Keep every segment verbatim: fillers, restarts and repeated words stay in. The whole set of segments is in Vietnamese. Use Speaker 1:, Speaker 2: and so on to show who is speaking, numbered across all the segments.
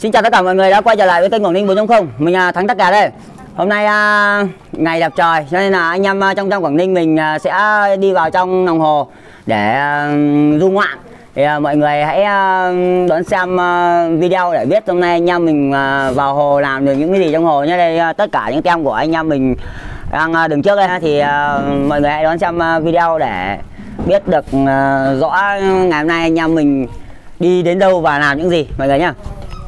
Speaker 1: Xin chào tất cả mọi người đã quay trở lại với kênh Quảng Ninh bốn chấm không. Mình là Thắng Tất Cả đây. Hôm nay à, ngày đẹp trời cho nên là anh em trong trong Quảng Ninh mình à, sẽ đi vào trong lòng hồ để à, du ngoạn. Thì à, mọi người hãy à, đón xem à, video để biết hôm nay anh em mình à, vào hồ làm được những cái gì trong hồ nhé. Đây à, tất cả những tem của anh em mình đang à, đứng trước đây thì à, mọi người hãy đón xem à, video để biết được à, rõ ngày hôm nay anh em mình đi đến đâu và làm những gì mọi người nhá.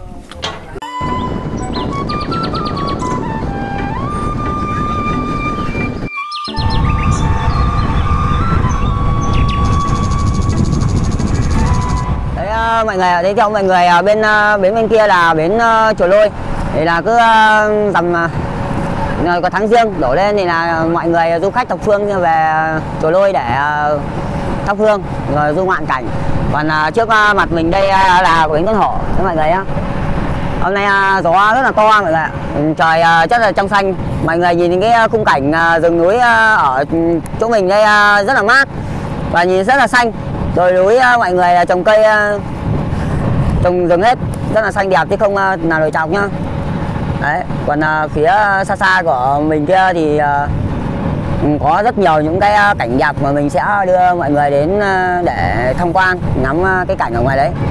Speaker 1: Đấy, mọi người thấy cho mọi người bên bến bên kia là bến uh, Chùa Lôi, thì là cứ uh, tầm uh, có tháng riêng đổ lên thì là mọi người du khách thập phương về Chùa Lôi để uh, thắp hương rồi du ngoạn cảnh. Còn uh, trước uh, mặt mình đây uh, là bến Con Hổ các mọi người nhá. Hôm nay uh, gió rất là to mọi người ạ, trời uh, rất là trong xanh. Mọi người nhìn cái khung cảnh uh, rừng núi uh, ở chỗ mình đây uh, rất là mát và nhìn rất là xanh. Rồi núi uh, mọi người uh, trồng cây uh, trồng rừng hết rất là xanh đẹp chứ không uh, nào đồi trọc nhá. Đấy, còn uh, phía xa xa của mình kia thì uh, có rất nhiều những cái cảnh đẹp mà mình sẽ đưa mọi người đến uh, để tham quan ngắm uh, cái cảnh ở ngoài đấy.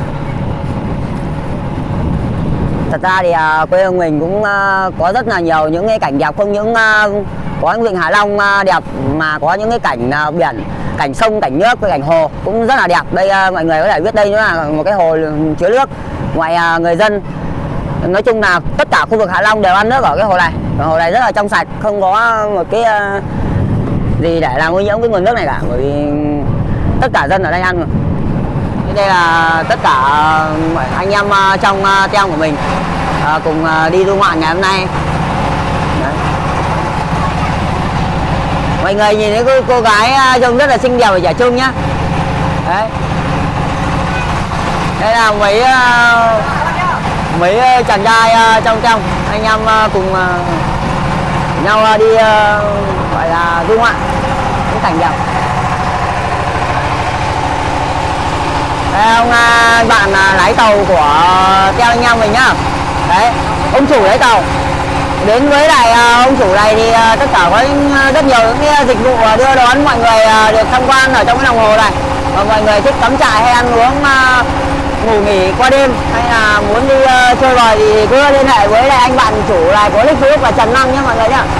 Speaker 1: Thật ra thì uh, quê hương mình cũng uh, có rất là nhiều những cái cảnh đẹp, không những uh, có những vịnh Hạ Long uh, đẹp mà có những cái cảnh uh, biển, cảnh sông, cảnh nước, cái cảnh hồ cũng rất là đẹp. Đây uh, mọi người có thể biết đây nữa là một cái hồ chứa nước. Ngoài uh, người dân nói chung là tất cả khu vực Hạ Long đều ăn nước ở cái hồ này. Cái hồ này rất là trong sạch, không có một cái uh, gì để làm ô nhiễm cái nguồn nước này cả, bởi vì tất cả dân ở đây ăn mà. Đây là tất cả anh em trong tem của mình cùng đi du ngoạn ngày hôm nay. Đấy. Mọi người nhìn thấy cô, cô gái trông rất là xinh đẹp và trẻ trung nhá. Đấy. Đây là mấy mấy chàng trai trong tem anh em cùng nhau đi gọi là du ngoạn những cảnh đẹp. Đây, ông bạn lái tàu của theo anh em mình nhá. Đấy, ông chủ lái tàu. Đến với lại ông chủ này thì tất cả có rất nhiều những cái dịch vụ đưa đón mọi người được tham quan ở trong cái lòng hồ này. Và mọi người thích cắm trại hay ăn uống, ngủ nghỉ qua đêm hay là muốn đi chơi bời thì cứ liên hệ với lại anh bạn chủ này có nick Facebook là Trần Năng nhé mọi người nhá.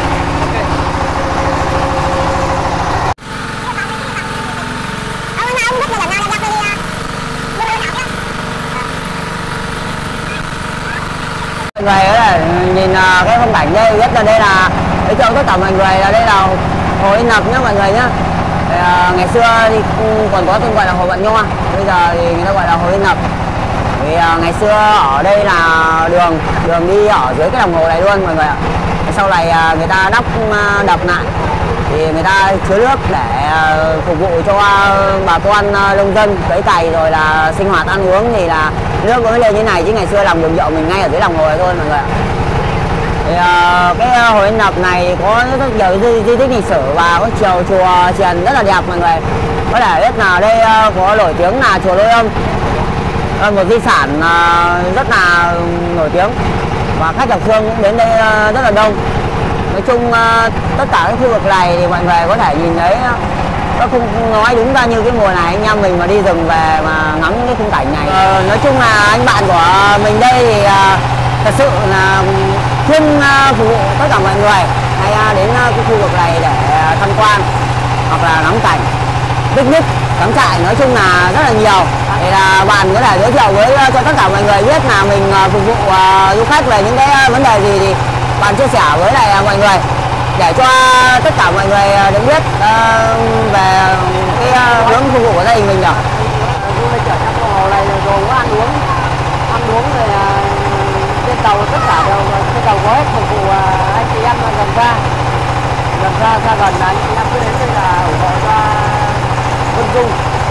Speaker 1: Mọi người là nhìn cái phong cảnh đây rất là đây là để cho tất cả mọi người là đây là hồ Yên Lập nhá mọi người nhá. Thì, uh, ngày xưa thì còn có tên gọi là hồ Vận Nho, bây giờ thì người ta gọi là hồ Yên Lập. Thì uh, ngày xưa ở đây là đường đường đi ở dưới cái lòng hồ này luôn mọi người ạ. Sau này uh, người ta đắp uh, đập lại thì người ta chứa nước để uh, phục vụ cho uh, bà con uh, nông dân cấy cày rồi là sinh hoạt ăn uống, thì là nước mới lên như này, chứ ngày xưa làm đường nhậu mình ngay ở dưới lòng hồ này thôi mọi người ạ. Thì uh, cái hồ Yên Lập này có rất nhiều di, di tích lịch sử và có chiều chùa chiền rất là đẹp mọi người. Có thể biết là đây uh, có nổi tiếng là chùa Lôi Âm, uh, một di sản uh, rất là nổi tiếng và khách thập phương cũng đến đây uh, rất là đông. Nói chung uh, tất cả các khu vực này thì mọi người có thể nhìn thấy, nó không nói đúng ra như cái mùa này anh em mình mà đi rừng về mà ngắm những cái khung cảnh này. Ờ, nói chung là anh bạn của mình đây thì uh, thật sự là chuyên uh, phục vụ tất cả mọi người hay uh, đến uh, cái khu vực này để uh, tham quan hoặc là ngắm cảnh, picnic, cắm trại, nói chung là rất là nhiều. Thì là bạn có thể giới thiệu với uh, cho tất cả mọi người biết là mình uh, phục vụ uh, du khách về những cái uh, vấn đề gì thì bạn chia sẻ với lại uh, mọi người để cho tất cả mọi người được biết uh, về cái uh, hướng phục vụ của gia đình mình nhỉ.
Speaker 2: Du lịch ở trong hồ này là gồm có ăn uống, ăn uống rồi uh, trên tàu tất cả đều trên tàu có hết phục vụ uh, anh chị em gần ra, gần ra xa gần là anh chị em cứ đến đây là ủng hộ cho Vân Dung.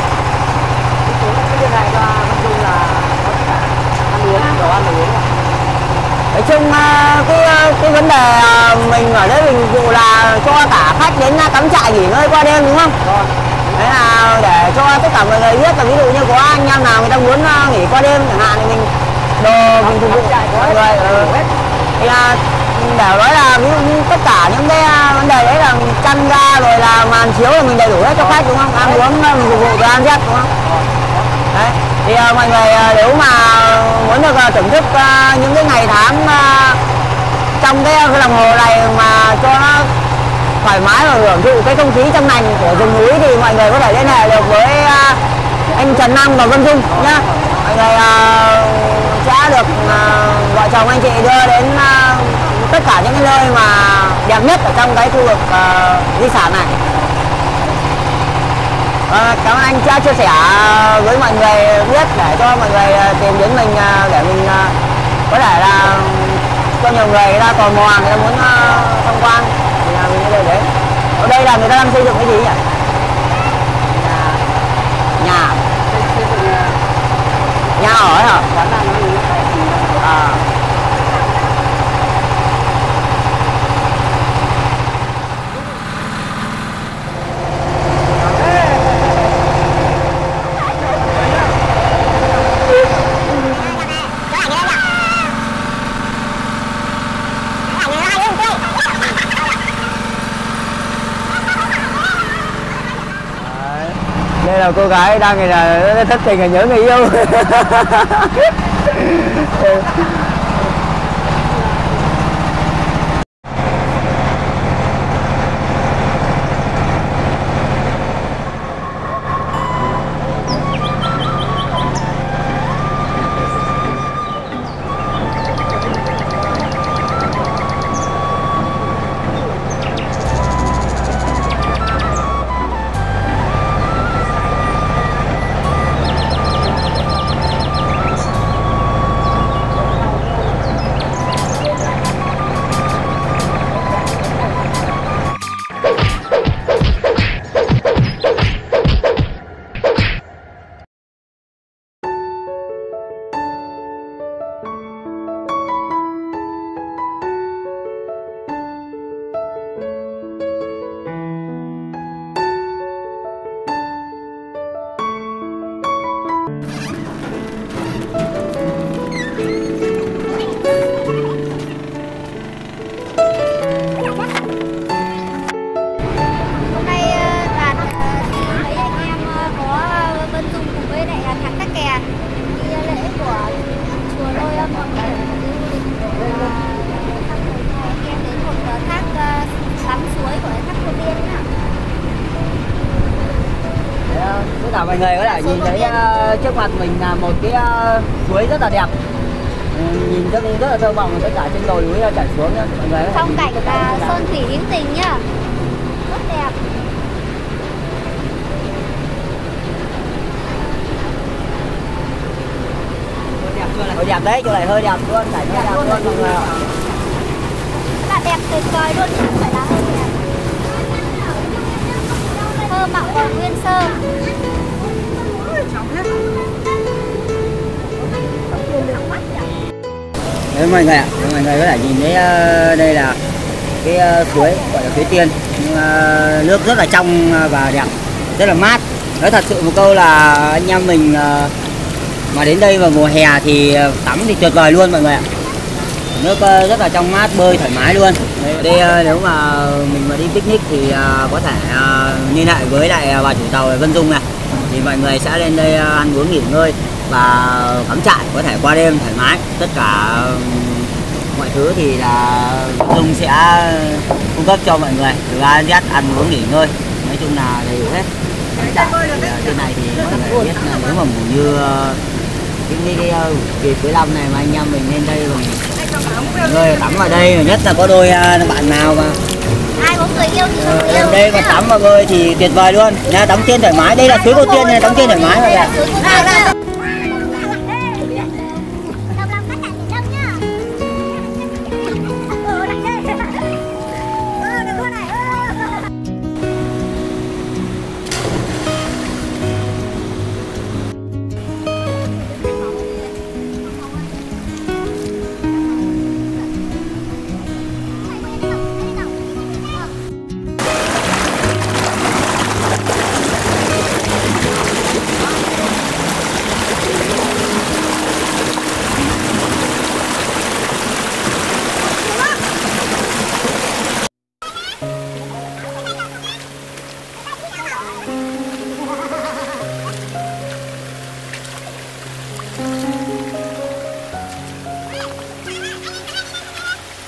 Speaker 2: Cái số cái liên hệ cho Vân Dung là có tất cả ăn uống, đồ ăn đồ uống.
Speaker 1: Nói chung cái cái vấn đề mình ở đây mình vụ là cho cả khách đến cắm trại nghỉ ngơi qua đêm đúng không?
Speaker 2: Rồi.
Speaker 1: Đấy là để cho tất cả mọi người biết là ví dụ như có anh em nào người ta muốn nghỉ qua đêm chẳng hạn thì mình đồ mình phục vụ mọi người. Ừ. Thì à, để nói là ví dụ như tất cả những cái vấn đề đấy là chăn ga rồi là màn chiếu là mình đầy đủ hết cho khách đúng không? Ăn uống mình phục vụ từ ăn dép đúng không? Đấy. Thì uh, mọi người uh, nếu mà muốn được uh, thưởng thức uh, những cái ngày tháng uh, trong cái, cái đồng hồ này mà cho nó thoải mái và hưởng thụ cái không khí trong lành của rừng núi thì mọi người có thể liên hệ được với uh, anh Trần Năng và Vân Dung nhá. Mọi người uh, sẽ được uh, vợ chồng anh chị đưa đến uh, tất cả những cái nơi mà đẹp nhất ở trong cái khu vực uh, di sản này. À, cảm ơn anh đã chia sẻ với mọi người biết để cho mọi người tìm đến mình để mình có thể là cho nhiều người người ta tò mò, người ta muốn tham quan thì là mình sẽ đến. Ở đây là người ta đang xây dựng cái gì nhỉ? Nhà. Nhà. Nhà ở hả? À. Đây là cô gái đang là thất tình là nhớ người yêu. Cả mọi người có thể nhìn thấy uh, trước mặt mình là một cái uh, suối rất là đẹp, uh, nhìn rất rất là thơ mộng, tất cả trên đồi núi chảy xuống nhá. Mọi người
Speaker 3: phong cảnh và sơn thủy hữu tình nhá, rất đẹp.
Speaker 1: Hơi đẹp đấy, chỗ này hơi đẹp luôn, cảnh hơi đẹp luôn mọi người ạ.
Speaker 3: Là đẹp tuyệt vời luôn, không phải là hơi đẹp. Thơ mộng và nguyên sơ.
Speaker 1: Đấy mọi người ạ, mọi người có thể nhìn thấy uh, đây là cái uh, suối gọi là suối Tiên, uh, nước rất là trong và đẹp, rất là mát. Nói thật sự một câu là anh em mình uh, mà đến đây vào mùa hè thì uh, tắm thì tuyệt vời luôn mọi người ạ. Nước uh, rất là trong mát, bơi thoải mái luôn. Đây, đây uh, nếu mà mình mà đi picnic thì uh, có thể uh, liên hệ với lại bà chủ tàu Vân Dung này, thì mọi người sẽ lên đây uh, ăn uống nghỉ ngơi và cắm trại, có thể qua đêm thoải mái. Tất cả mọi thứ thì là Dung sẽ cung cấp cho mọi người từ A đến Z, ăn uống nghỉ ngơi, nói chung là đầy đủ hết. Trại thì trên này thì mọi người biết là nếu mà mùa như cái cái kỳ cuối năm này mà anh em mình lên đây mình người tắm ở đây, nhất là có đôi bạn nào mà
Speaker 3: ai có người yêu thì người yêu
Speaker 1: đây mà tắm và bơi thì tuyệt vời luôn nha, tắm tiên thoải mái. Đây là suối Cô Tiên này, tắm tiên thoải mái mọi người ạ.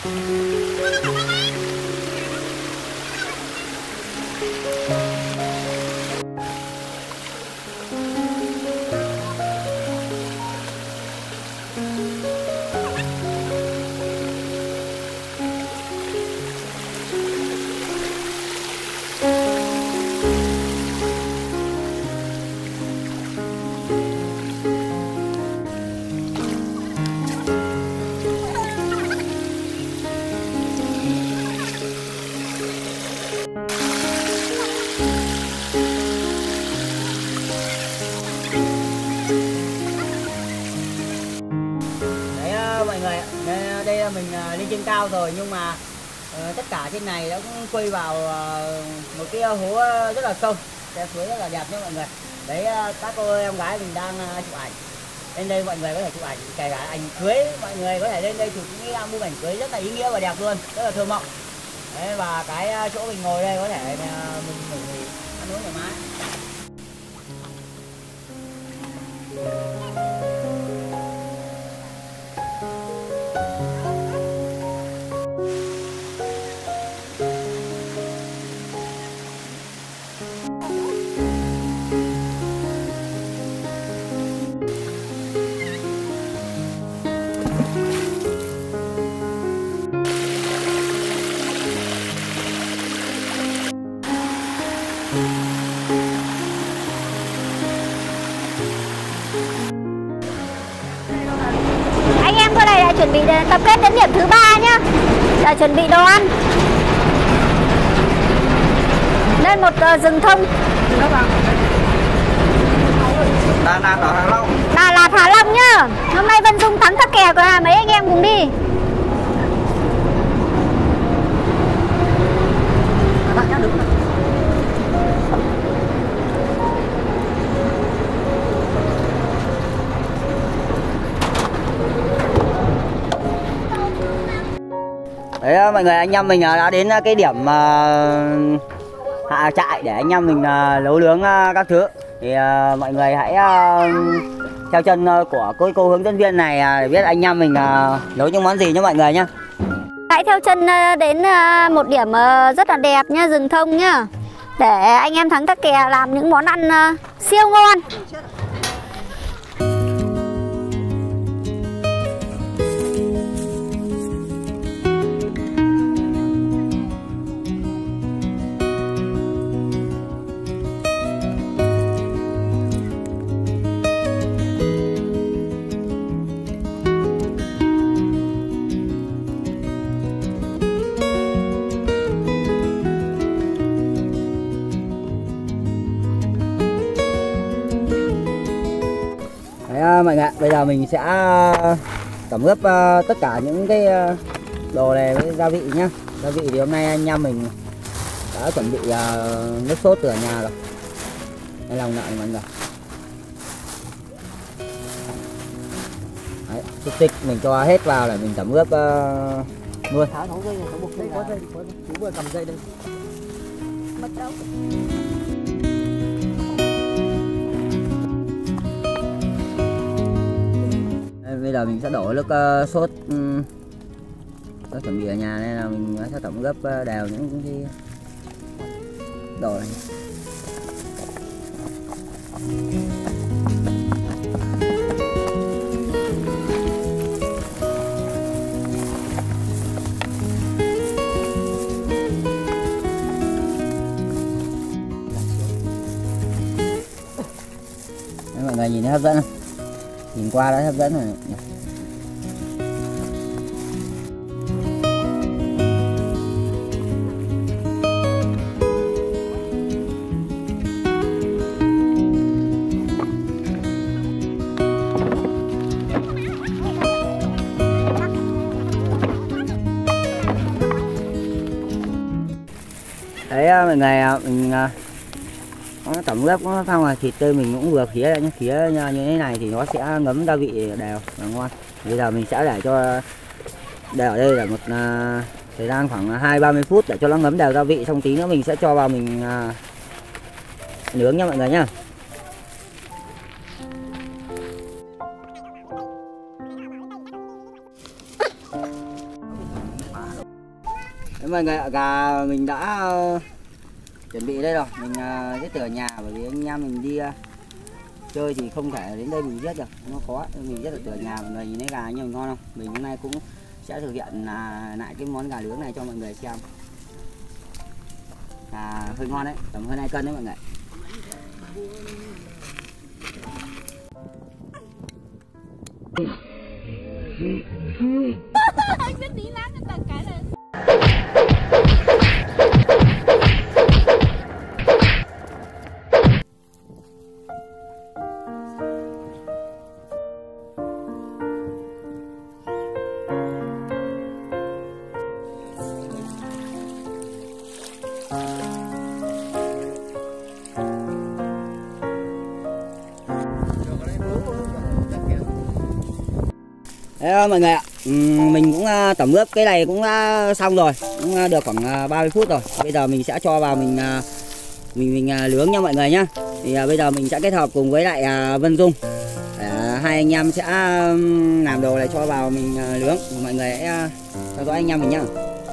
Speaker 1: Mọi người ạ, đây là mình lên trên cao rồi nhưng mà uh, tất cả trên này nó cũng quay vào uh, một cái hố rất là sâu, cái suối rất là đẹp nhé mọi người. Đấy, uh, các cô em gái mình đang uh, chụp ảnh. Lên đây mọi người có thể chụp ảnh, kể cả ảnh cưới, mọi người có thể lên đây chụp những album ảnh cưới rất là ý nghĩa và đẹp luôn, rất là thơ mộng. Đấy, và cái chỗ mình ngồi đây có thể uh, mình ngủ nghỉ, ăn uống thoải mái.
Speaker 3: Anh em qua đây đã chuẩn bị tập kết đến điểm thứ ba nhá, là chuẩn bị đồ ăn. Lên một uh, rừng thông.
Speaker 1: Đà Lạt ở Hạ Long.
Speaker 3: Đà Lạt Hạ Long nhá. Hôm nay Vân Dung thắng Tắc Kè của mấy anh em cùng đi.
Speaker 1: Đấy mọi người, anh em mình đã đến cái điểm uh, hạ trại để anh em mình uh, nấu nướng uh, các thứ. Thì uh, mọi người hãy uh, theo chân uh, của cô, cô hướng dẫn viên này uh, để biết anh em mình uh, nấu những món gì nhé mọi người nhé.
Speaker 3: Hãy theo chân uh, đến uh, một điểm uh, rất là đẹp nhá, rừng thông nhá, để anh em thắng Tắc Kè làm những món ăn uh, siêu ngon.
Speaker 1: Đấy, mọi người, bây giờ mình sẽ tẩm ướp uh, tất cả những cái uh, đồ này với gia vị nhá. Gia vị thì hôm nay anh em mình đã chuẩn bị uh, nước sốt từ ở nhà rồi. Đây lòng lợn mọi người. Đấy, xúc xích mình cho hết vào để mình tẩm ướp uh, luôn.
Speaker 2: Tháo thấu dây này, có một dây có dây, có dây. Chú vừa cầm dây đây.
Speaker 3: Bắt đầu.
Speaker 1: Bây giờ mình sẽ đổ nước uh, sốt um, có chuẩn bị ở nhà nên là mình sẽ tẩm ướp uh, đều những cái đồ này. Đấy, mọi người nhìn thấy hấp dẫn không? Nhìn qua đã hấp dẫn rồi. Đấy mọi người, mình nó tẩm ướp nó xong rồi thịt tươi mình cũng vừa khía ra nhé, khía như thế này thì nó sẽ ngấm gia vị đều và ngon. Bây giờ mình sẽ để cho để ở đây là một uh, thời gian khoảng hai ba mươi phút để cho nó ngấm đều gia vị, xong tí nữa mình sẽ cho vào mình uh, nướng nha mọi người nhá. Thế mọi người ạ, gà mình đã uh, chuẩn bị đây rồi, mình uh, giết từ ở nhà, bởi vì anh em mình đi uh, chơi thì không thể đến đây mình giết được, nó khó, mình giết được từ ở nhà. Mọi người nhìn thấy gà nhiều ngon không? Mình hôm nay cũng sẽ thực hiện uh, lại cái món gà nướng này cho mọi người xem. Gà hơi ngon đấy, tầm hơn hai cân đấy mọi người.
Speaker 3: Anh biết tí lát tận cái này.
Speaker 1: Đấy, mọi người ạ, mình cũng tẩm ướp cái này cũng xong rồi, cũng được khoảng ba mươi phút rồi. Bây giờ mình sẽ cho vào mình mình mình nướng nha mọi người nhá. Thì bây giờ mình sẽ kết hợp cùng với lại Vân Dung để hai anh em sẽ làm đồ này cho vào mình nướng. Mọi người hãy theo dõi anh em mình nhá.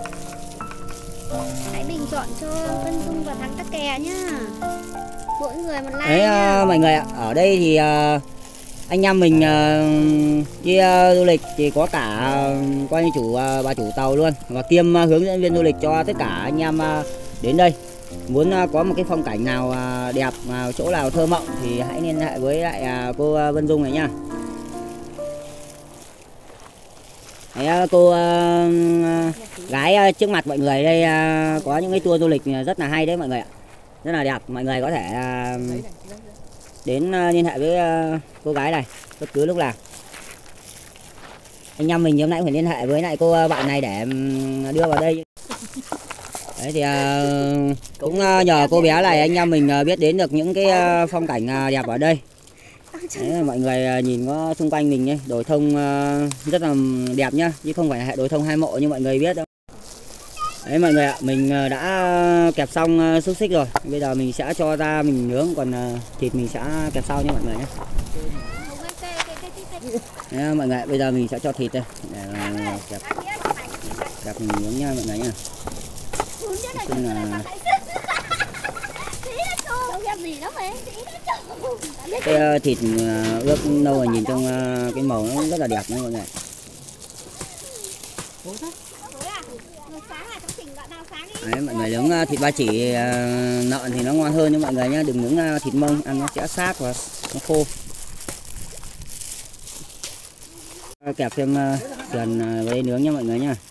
Speaker 3: Hãy bình chọn cho Vân Dung và Thắng Tắc Kè nhá. Mỗi người một like.
Speaker 1: Đấy
Speaker 3: nhá.
Speaker 1: Mọi người ạ, ở đây thì anh em mình uh, đi uh, du lịch thì có cả uh, coi như chủ uh, bà chủ tàu luôn, và kiêm uh, hướng dẫn viên du lịch cho tất cả anh em uh, đến đây. Muốn uh, có một cái phong cảnh nào uh, đẹp, uh, chỗ nào thơ mộng thì hãy liên hệ với lại uh, cô uh, Vân Dung này nha. Đấy, cô uh, gái uh, trước mặt mọi người đây uh, có những cái tour du lịch rất là hay đấy mọi người ạ, rất là đẹp. Mọi người có thể uh, đến uh, liên hệ với uh, cô gái này bất cứ lúc nào. Anh em mình hôm nay phải liên hệ với lại cô uh, bạn này để um, đưa vào đây. Đấy thì uh, cũng uh, nhờ cô bé này anh em mình uh, biết đến được những cái uh, phong cảnh uh, đẹp ở đây. Đấy, mọi người uh, nhìn có xung quanh mình ấy, đồi thông uh, rất là đẹp nhá, chứ không phải là hệ đồi thông hai mộ như mọi người biết đâu. Đấy mọi người ạ, mình đã kẹp xong xúc xích rồi. Bây giờ mình sẽ cho ra mình nướng, còn thịt mình sẽ kẹp sau nha mọi người nhé. Đấy, mọi người ạ, bây giờ mình sẽ cho thịt đây để kẹp, kẹp mình nướng nha mọi người nhé. Chung là cái thịt ướp lâu rồi, nhìn trong cái màu nó rất là đẹp nha mọi người. Đấy, mọi người nướng thịt ba chỉ uh, lợn thì nó ngon hơn nha mọi người nhé, đừng nướng uh, thịt mông, ăn nó sẽ sát và nó khô. Uh, kẹp thêm uh, sườn uh, với nướng nha mọi người nhé.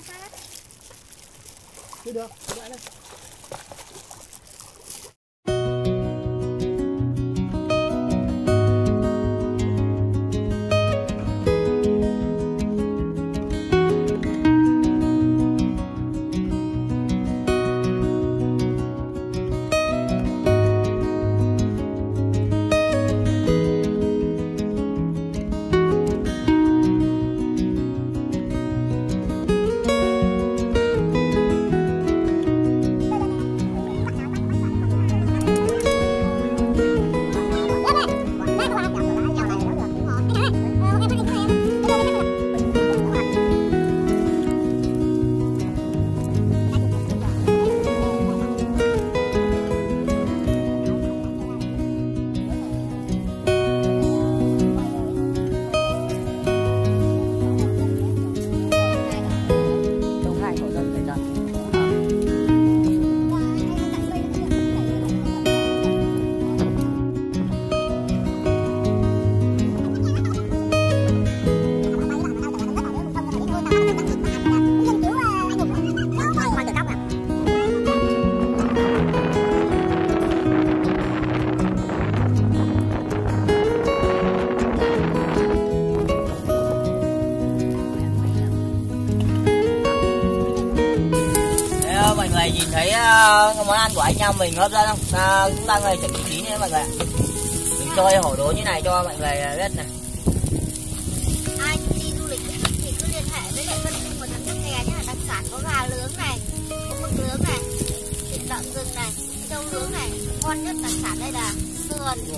Speaker 1: Nhìn thấy uh, món ăn của anh em mình hấp dẫn không? À, chúng ta người chuẩn bị chín nha mọi người ạ. Mình chơi hổ đố như này cho mọi người biết này.
Speaker 3: Ai đi du lịch thì cứ liên hệ với lại Vân Dung và Thắng Tắc Kè nhé. Đặc sản có gà nướng này, có mực nướng này, thịt lợn rừng này, trâu nướng này. Ngon nhất đặc sản đây là sườn.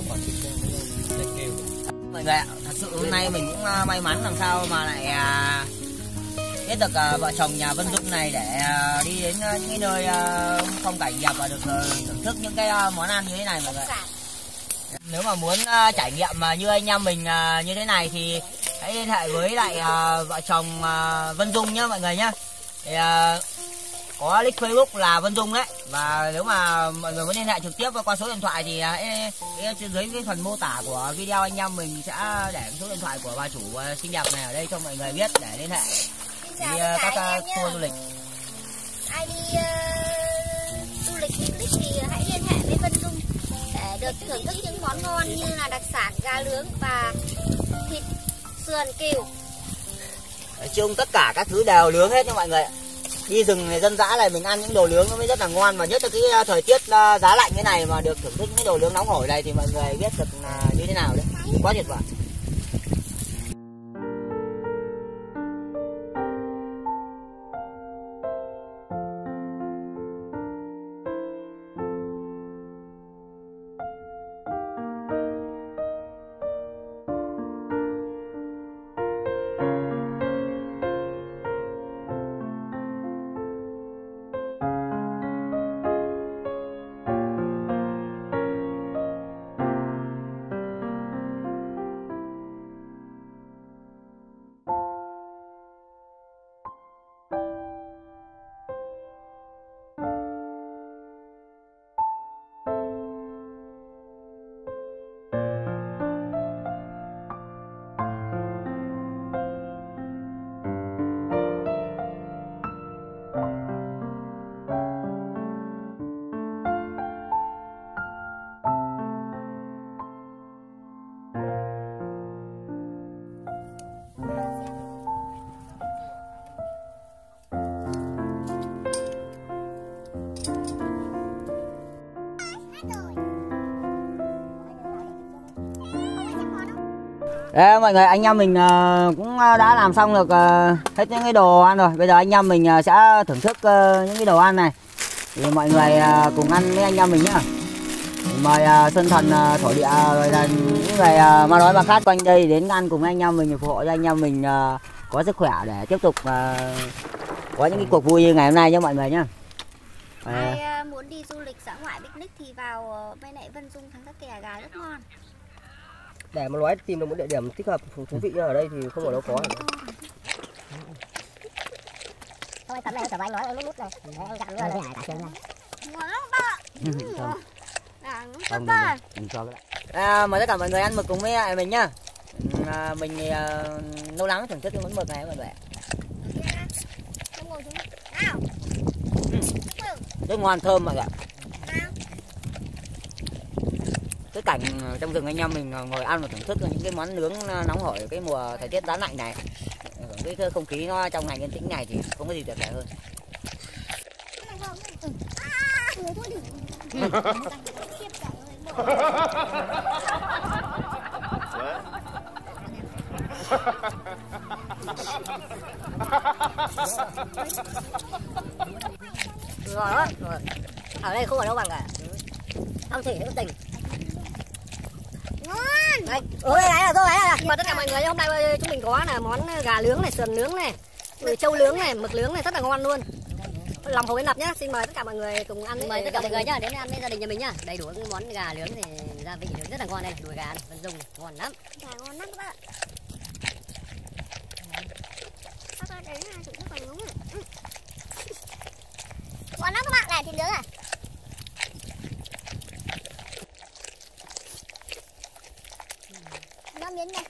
Speaker 1: Mọi người ạ, thật sự hôm nay mình cũng may mắn làm sao mà lại biết được uh, vợ chồng nhà Vân Dung này để uh, đi đến uh, những cái nơi uh, phong cảnh đẹp và được uh, thưởng thức những cái uh, món ăn như thế này mọi người. Nếu mà muốn uh, trải nghiệm uh, như anh em mình uh, như thế này thì hãy liên hệ với lại uh, vợ chồng uh, Vân Dung nhé mọi người nhé. Thì, uh, có nick Facebook là Vân Dung đấy, và nếu mà mọi người muốn liên hệ trực tiếp qua số điện thoại thì hãy dưới cái phần mô tả của video anh em mình sẽ để số điện thoại của bà chủ xinh đẹp này ở đây cho mọi người biết để liên hệ đi uh, các uh, tour du lịch.
Speaker 3: Ai đi uh, du lịch picnic thì hãy liên hệ với Vân Dung để được thưởng thức những món ngon như là đặc sản gà nướng và thịt sườn cừu.
Speaker 1: Nói chung tất cả các thứ đều nướng hết nha mọi người. Đi rừng này dân dã này mình ăn những đồ nướng nó mới rất là ngon, và nhất là cái thời tiết giá lạnh như này mà được thưởng thức những đồ nướng nóng hổi này thì mọi người biết được là như thế nào đấy, quá tuyệt vời. Đấy, mọi người, anh em mình uh, cũng đã làm xong được uh, hết những cái đồ ăn rồi. Bây giờ anh em mình uh, sẽ thưởng thức uh, những cái đồ ăn này. Thì mọi người uh, cùng ăn với anh em mình nhá. Mời uh, Sơn Thần uh, thổ địa rồi là những người uh, ma đói ma khát quanh đây đến ăn cùng anh em mình, phù hộ cho anh em mình uh, có sức khỏe để tiếp tục uh, có những cái cuộc vui như ngày hôm nay nhé mọi người nhá.
Speaker 3: Ai uh, muốn đi du lịch dã ngoại picnic thì vào uh, bên này Vân Dung thắng các kè gà rất ngon.
Speaker 2: Để mà nói tìm được một địa điểm thích hợp thú vị như ở đây thì không ở đâu có.
Speaker 3: Thôi tầm này tầm anh nói lúc lúc này. Anh dặn luôn này, cả chân này. Ngon lắm ba.
Speaker 1: Không, mình, mình cho cái à, mời tất cả mọi người ăn mực cùng với mình nhá. À, mình thì uh, lâu lắm thưởng thức cái món mực này mọi người. Rất ngon thơm mọi người. Cái cảnh trong rừng anh em mình ngồi ăn và thưởng thức những cái món nướng nóng hổi cái mùa thời tiết giá lạnh này, cái không khí nó trong ngày yên tĩnh này thì không có gì tuyệt vời hơn.
Speaker 2: Rồi đó, rồi. Ở đây không ở đâu bằng cả. Không thể có tình.
Speaker 3: Ngon.
Speaker 2: Đây, ừ, đây là tôi đấy là. Mà tất cả mọi người hôm nay chúng mình có là món gà nướng này, sườn nướng này, trâu nướng này, mực nướng này rất là ngon luôn. Lòng hổ Yên Lập nhá, xin mời tất cả mọi người cùng ăn.
Speaker 4: Mời tất cả mọi người nhá, đến ăn với gia đình nhà mình nhá. Đầy đủ cái món gà nướng thì gia vị nướng rất là ngon đây, đùi gà này, Vân Dung ngon lắm.
Speaker 3: Gà ngon lắm các bạn. Các bạn đấy là chúng nó còn nướng. Ngon lắm các bạn, này thịt nướng à. Nó miếng này.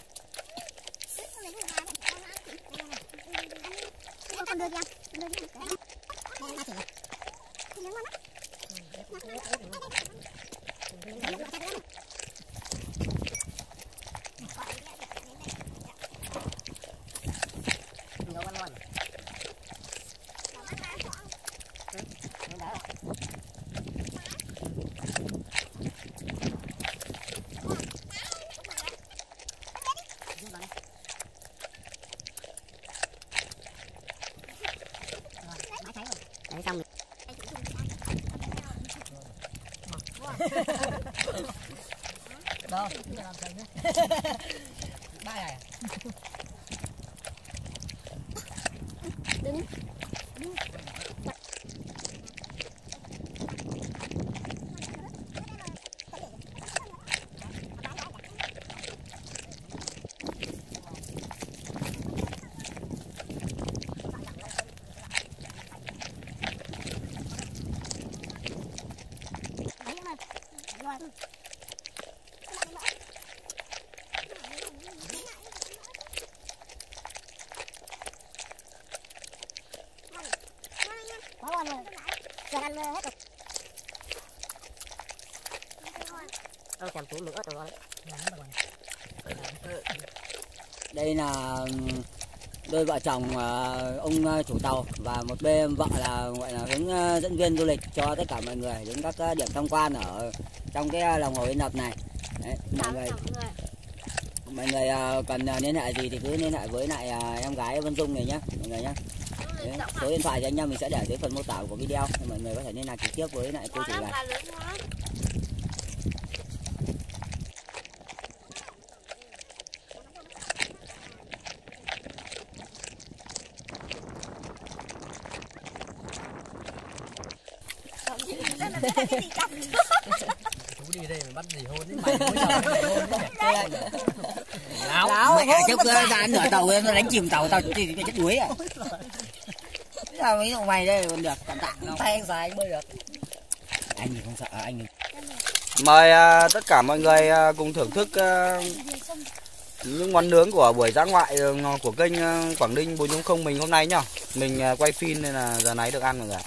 Speaker 3: Con đưa đi ăn, đưa đi ăn. Đây là thịt này. Thịt nướng ngon lắm.
Speaker 4: Nhiều ngon ngon. Đấy xong rồi.
Speaker 2: Đâu, làm thành nhé. Ba này.
Speaker 1: Đây là đôi vợ chồng ông chủ tàu và một bên vợ là gọi là hướng dẫn viên du lịch cho tất cả mọi người đến các điểm tham quan ở trong cái lòng hồ Yên Lập này. Đấy, mọi người mọi người cần liên hệ gì thì cứ liên hệ với lại em gái Vân Dung này nhé mọi người nhé. Đấy, số điện thoại thì anh em mình sẽ để dưới phần mô tả của video thì mọi người có thể liên lạc trực tiếp với lại cô chủ này.
Speaker 2: Chú đi đây mà bắt gì hôn đấy mày mới giờ mày hôn đấy.
Speaker 1: Láo, láo mẹ trước ra nửa tàu nó đánh chìm tàu tao thì chết đuối à. Sao mấy thằng mày đây còn được tạm tạm không?
Speaker 2: Tay anh dài anh bơi được.
Speaker 1: Anh thì không sợ anh.
Speaker 5: Mời uh, tất cả mọi người uh, cùng thưởng thức uh, những món nướng của buổi dã ngoại uh, của kênh uh, Quảng Ninh bốn chấm không mình hôm nay nhá. Mình uh, quay phim nên là giờ này được ăn rồi cả.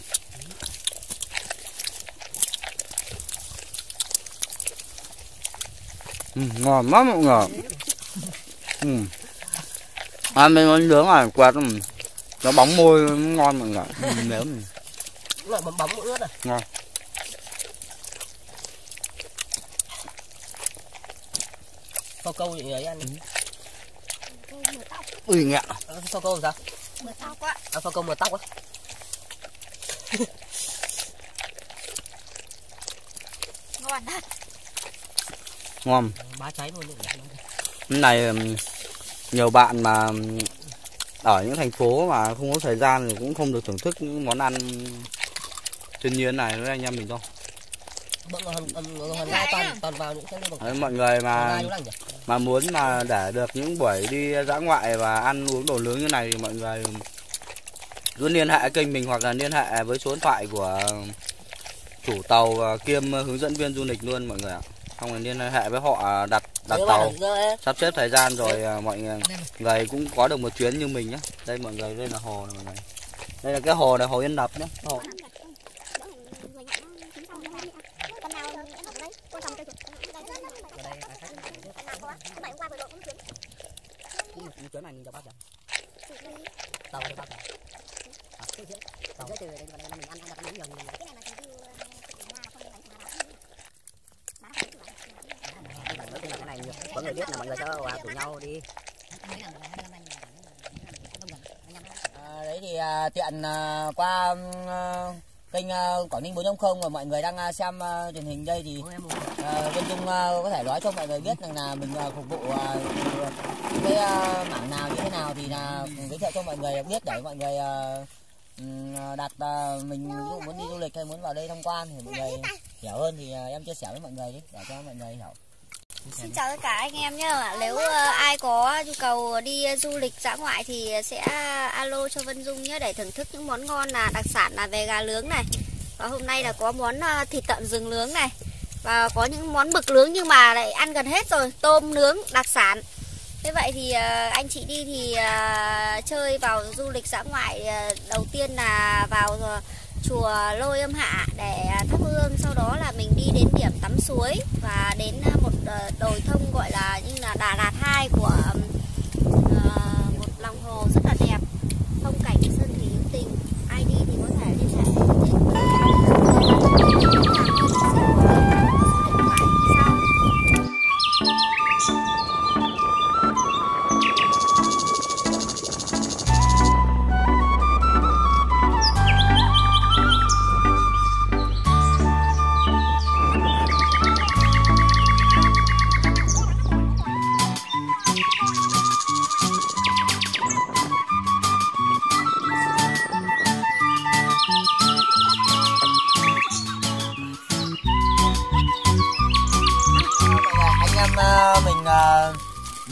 Speaker 5: Ừ, ngon lắm mọi người. Ừ. Ăn mấy món nướng này quẹt nó bóng môi ngon mọi người. Ừ, nếu
Speaker 2: lại bấm bóng ướt à.
Speaker 5: Ngon.
Speaker 2: Phao câu vậy ấy ăn đi.
Speaker 5: Ui nghẹ.
Speaker 2: Phao câu làm sao?
Speaker 3: Mượt tóc quá.
Speaker 2: À, phao câu mượt tóc á.
Speaker 3: Ngon thật.
Speaker 5: Ngon.
Speaker 2: Bá cháy luôn đấy.
Speaker 5: Cái này nhiều bạn mà ở những thành phố mà không có thời gian thì cũng không được thưởng thức những món ăn thiên nhiên này với anh em mình đâu.
Speaker 2: Bận hơn hơn hai toàn toàn vào những cái này.
Speaker 5: Đấy, mọi người mà mà muốn mà để được những buổi đi dã ngoại và ăn uống đồ nướng như này thì mọi người cứ liên hệ kênh mình hoặc là liên hệ với số điện thoại của chủ tàu kiêm hướng dẫn viên du lịch luôn mọi người ạ. Xong rồi liên hệ với họ đặt đặt tàu, sắp xếp thời gian rồi mọi người cũng có được một chuyến như mình nhé. Đây mọi người, đây là hồ này mọi người. Đây là cái hồ này, hồ Yên Lập nhé. Hồ.
Speaker 2: Chuyến này mình bao giờ? Tàu được bao giờ? Tàu từ đây vào đây mình ăn ăn được miếng nhiều nhiều. Cái này là cái này có người biết là mọi người sẽ rủ nhau đi. À, đấy thì à, tiện à, qua à, kênh à, Quảng Ninh bốn chấm không mà mọi người đang à, xem à, truyền hình đây thì à, Vân Dung à, có thể nói cho mọi người biết rằng là mình à, phục vụ à, cái à, mảng nào như thế nào thì là giới thiệu cho mọi người biết để mọi người à, đặt à, mình muốn đi du lịch hay muốn vào đây tham quan thì mọi người hiểu hơn thì à, em chia sẻ với mọi người đi để cho mọi người hiểu.
Speaker 3: Xin chào tất cả anh em nhé. Nếu uh, ai có nhu cầu đi uh, du lịch dã ngoại thì sẽ alo cho Vân Dung nhé để thưởng thức những món ngon là đặc sản là về gà nướng này. Và hôm nay là có món uh, thịt tận rừng nướng này. Và có những món mực nướng nhưng mà lại ăn gần hết rồi. Tôm nướng đặc sản. Thế vậy thì uh, anh chị đi thì uh, chơi vào du lịch dã ngoại uh, đầu tiên là vào uh, chùa Lôi Âm Hạ để thắp hương, sau đó là mình đi đến điểm tắm suối và đến một đồi thông gọi là như là Đà Lạt hai của uh, một lòng hồ rất là đẹp, phong cảnh sơn thủy hữu tình. Ai đi thì có thể liên hệ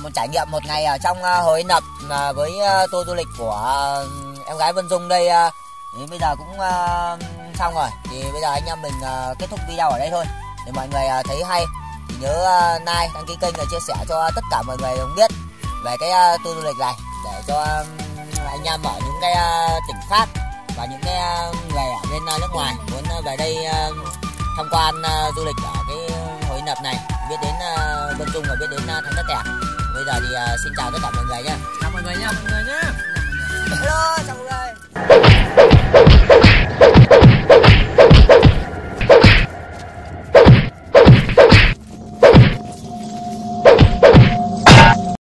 Speaker 1: một trải nghiệm một ngày ở trong uh, Hồ Yên Lập uh, với uh, tour du lịch của uh, em gái Vân Dung đây. Uh, thì bây giờ cũng uh, xong rồi. Thì bây giờ anh em mình uh, kết thúc video ở đây thôi. Để mọi người uh, thấy hay thì nhớ uh, like, đăng ký kênh và chia sẻ cho tất cả mọi người cùng biết về cái uh, tour du lịch này, để cho uh, anh em ở những cái uh, tỉnh khác và những cái uh, người ở bên uh, nước ngoài muốn uh, về đây uh, tham quan uh, du lịch ở cái Hồ Yên Lập này, biết đến uh, Vân Dung và biết đến uh, Thánh Thất Tẻ. Bây giờ thì uh, xin chào tất cả mọi người nhé.
Speaker 2: Chào mọi người nhé.